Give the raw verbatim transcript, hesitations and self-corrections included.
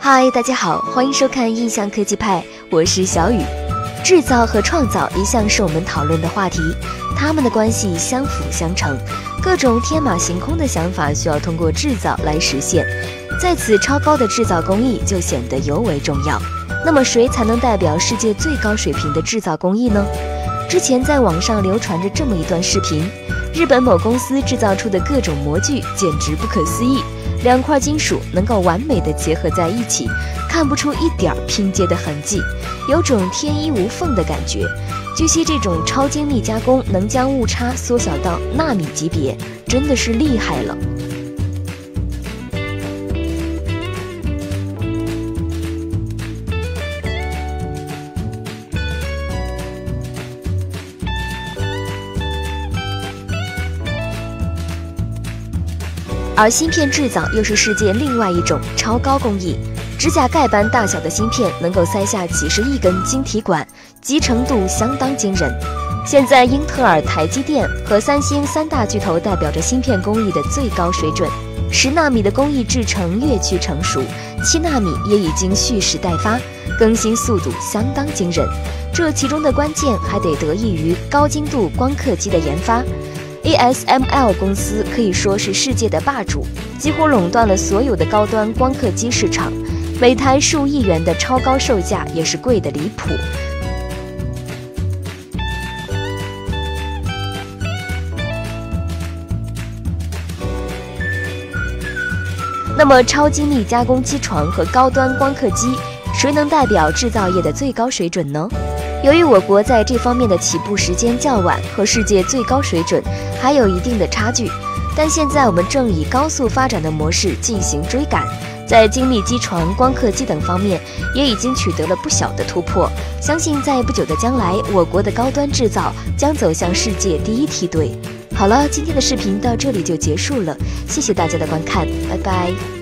嗨，大家好，欢迎收看印象科技派，我是小雨。制造和创造一向是我们讨论的话题，它们的关系相辅相成，各种天马行空的想法需要通过制造来实现，在此超高的制造工艺就显得尤为重要。那么谁才能代表世界最高水平的制造工艺呢？之前在网上流传着这么一段视频，日本某公司制造出的各种模具简直不可思议，两块金属能够完美的结合在一起，看不出一点拼接的痕迹，有种天衣无缝的感觉。据悉这种超精密加工能将误差缩小到纳米级别，真的是厉害了。而芯片制造又是世界另外一种超高工艺，指甲盖般大小的芯片能够塞下几十亿根晶体管，集成度相当惊人。现在英特尔、台积电和三星三大巨头代表着芯片工艺的最高水准。十纳米的工艺制程越趋成熟，七纳米也已经蓄势待发，更新速度相当惊人。这其中的关键还得得益于高精度光刻机的研发。A S M L 公司可以说是世界的霸主，几乎垄断了所有的高端光刻机市场，每台数亿元的超高售价也是贵得离谱。那么超精密加工机床和高端光刻机，谁能代表制造业的最高水准呢？由于我国在这方面的起步时间较晚，和世界最高水准还有一定的差距，但现在我们正以高速发展的模式进行追赶，在精密机床、光刻机等方面也已经取得了不小的突破。相信在不久的将来，我国的高端制造将走向世界第一梯队。好了，今天的视频到这里就结束了，谢谢大家的观看，拜拜。